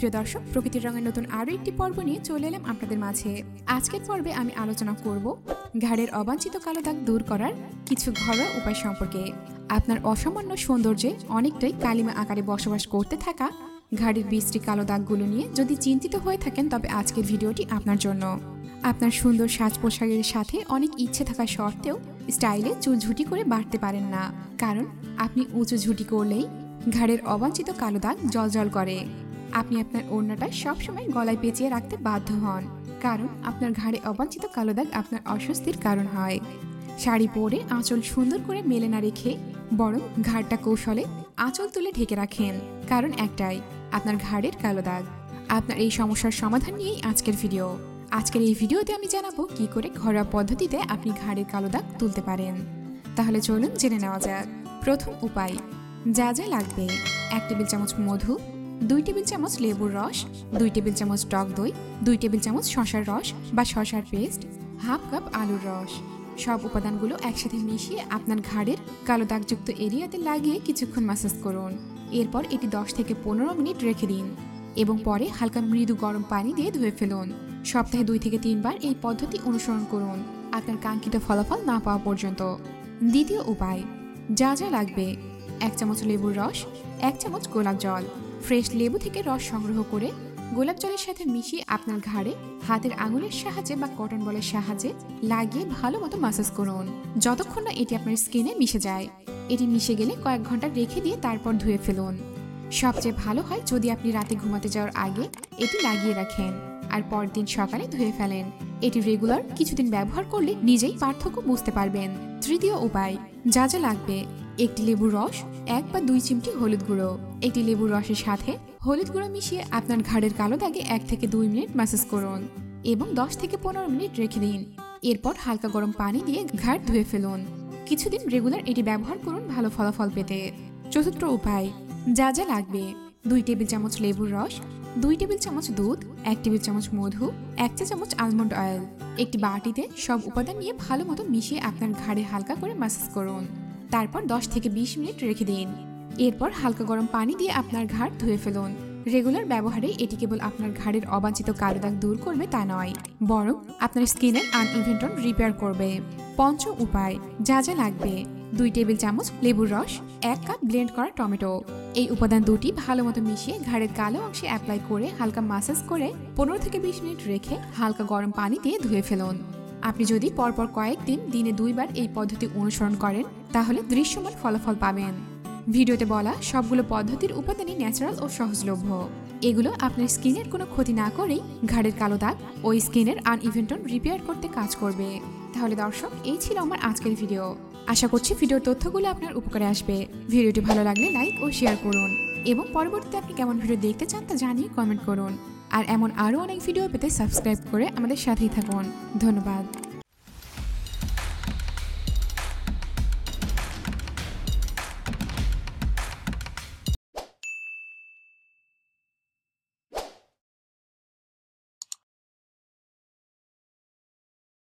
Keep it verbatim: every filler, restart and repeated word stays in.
প্রিয় দর্শক, প্রকৃতির রঙের নতুন আরও একটি পর্ব নিয়ে চলে এলাম আপনাদের মাঝে। আজকের পর্বে আমি আলোচনা করব ঘাড়ের অবাঞ্ছিত কালো দাগ দূর করার কিছু ঘরোয়া উপায় সম্পর্কে। আপনার অসামান্য সৌন্দর্যে অনেকটাই কালিমা আকারে বসবাস করতে থাকা ঘাড়ের বিশ্রী কালো দাগগুলো নিয়ে যদি চিন্তিত হয়ে থাকেন, তবে আজকের ভিডিওটি আপনার জন্য। আপনার সুন্দর সাজ পোশাকের সাথে অনেক ইচ্ছে থাকা সত্ত্বেও স্টাইলে চুল ঝুটি করে বাড়তে পারেন না, কারণ আপনি উঁচু ঝুটি করলেই ঘাড়ের অবাঞ্ছিত কালো দাগ জলজল করে। আপনি আপনার ওড়নাটা সবসময় গলায় পেঁচিয়ে রাখতে বাধ্য হন, কারণ আপনার ঘাড়ে অবাঞ্ছিত কালো দাগ আপনার অস্বস্তির কারণ হয়। শাড়ি পরে আঁচল সুন্দর করে মেলে না রেখে বরং ঘাড়টা কৌশলে আঁচল তুলে ঢেকে রাখেন, কারণ একটাই, আপনার ঘাড়ের কালো দাগ। আপনার এই সমস্যার সমাধান নিয়েই আজকের ভিডিও। আজকের এই ভিডিওতে আমি জানাবো কি করে ঘরোয়া পদ্ধতিতে আপনি ঘাড়ের কালো দাগ তুলতে পারেন। তাহলে চলুন জেনে নেওয়া যাক। প্রথম উপায়, যা যা লাগবে: এক টেবিল চামচ মধু, দুই টেবিল চামচ লেবুর রস, দুই টেবিল চামচ টক দই, দুই টেবিল চামচ শসার রস বা শসার পেস্ট, হাফ কাপ আলুর রস। সব উপাদানগুলো একসাথে মিশিয়ে আপনার ঘাড়ের কালো দাগযুক্ত এরিয়াতে লাগিয়ে কিছুক্ষণ ম্যাসাজ করুন। এরপর এটি দশ থেকে পনেরো মিনিট রেখে দিন এবং পরে হালকা মৃদু গরম পানি দিয়ে ধুয়ে ফেলুন। সপ্তাহে দুই থেকে তিনবার এই পদ্ধতি অনুসরণ করুন আপনার কাঙ্ক্ষিত ফলাফল না পাওয়া পর্যন্ত। দ্বিতীয় উপায়, যা যা লাগবে: এক চামচ লেবুর রস, এক চামচ গোলাপ জল। ফ্রেশ লেবু থেকে রস সংগ্রহ করে গোলাপ জলের সাথে মিশিয়ে আপনার ঘাড়ে হাতের আঙুলের সাহায্যে বা কটন বলের সাহায্যে লাগিয়ে ভালো মতো ম্যাসাজ করুন, যতক্ষণ না এটি আপনার স্কিনে মিশে যায়। এটি মিশে গেলে কয়েক ঘন্টা রেখে দিয়ে তারপর ধুয়ে ফেলুন। সবচেয়ে ভালো হয় যদি আপনি রাতে ঘুমাতে যাওয়ার আগে এটি লাগিয়ে রাখেন আর পরের দিন সকালে ধুয়ে ফেলেন। এটি রেগুলার কিছুদিন ব্যবহার করলে নিজেই পার্থক্য বুঝতে পারবেন। তৃতীয় উপায়, যা যা লাগবে: একটি লেবুর রস, এক বা দুই চিমটি হলুদ গুঁড়ো। একটি লেবুর রসের সাথে হলুদ গুঁড়ো মিশিয়ে আপনার ঘাড়ের কালো দাগে এক থেকে দুই মিনিট ম্যাসাজ করুন এবং দশ থেকে পনেরো মিনিট রেখে দিন। এরপর হালকা গরম পানি দিয়ে ঘাড় ধুয়ে ফেলুন। কিছুদিন রেগুলার এটি ব্যবহার করুন ভালো ফলাফল পেতে। চতুর্থ উপায়, যা যা লাগবে: দুই টেবিল চামচ লেবুর রস, দুই টেবিল চামচ দুধ, এক টেবিল চামচ মধু, এক চা চামচ আলমন্ড অয়েল। একটি বাটিতে সব উপাদান নিয়ে ভালো মতো মিশিয়ে আপনার ঘাড়ে হালকা করে ম্যাসাজ করুন। তারপর দশ থেকে বিশ মিনিট রেখে দিন। এরপর হালকা গরম পানি দিয়ে আপনার ঘাড় ধুয়ে ফেলুন। রেগুলার ব্যবহারে এটি কেবল আপনার ঘাড়ের অবাঞ্ছিত কালো দাগ দূর করবে তা নয়, বরং আপনার স্কিনের আনইভেন টোন রিপেয়ার করবে। পঞ্চম উপায়, যা যা লাগবে: দুই টেবিল চামচ লেবুর রস, এক কাপ ব্লেন্ড করা টমেটো। এই উপাদান দুটি ভালো মতো মিশিয়ে ঘাড়ের কালো অংশে অ্যাপ্লাই করে হালকা ম্যাসাজ করে পনেরো থেকে বিশ মিনিট রেখে হালকা গরম পানি দিয়ে ধুয়ে ফেলুন। আপনি যদি পরপর কয়েকদিন দিনে দুইবার এই পদ্ধতি অনুসরণ করেন, তাহলে দৃশ্যমান ফলাফল পাবেন। ভিডিওতে বলা সবগুলো পদ্ধতির উপাদানই ন্যাচারাল ও সহজলভ্য। এগুলো আপনার স্কিনের কোনো ক্ষতি না করেই ঘাড়ের কালো দাগ ও স্কিনের আনইভেন টোন রিপেয়ার করতে কাজ করবে। তাহলে দর্শক, এই ছিল আমার আজকের ভিডিও। আশা করছি ভিডিওর তথ্যগুলো আপনার উপকারে আসবে। ভিডিওটি ভালো লাগলে লাইক ও শেয়ার করুন এবং পরবর্তীতে আপনি কেমন ভিডিও দেখতে চান তা জানিয়ে কমেন্ট করুন। আর এমন আরও অনেক ভিডিও পেতে সাবস্ক্রাইব করে আমাদের সাথেই থাকুন। ধন্যবাদ।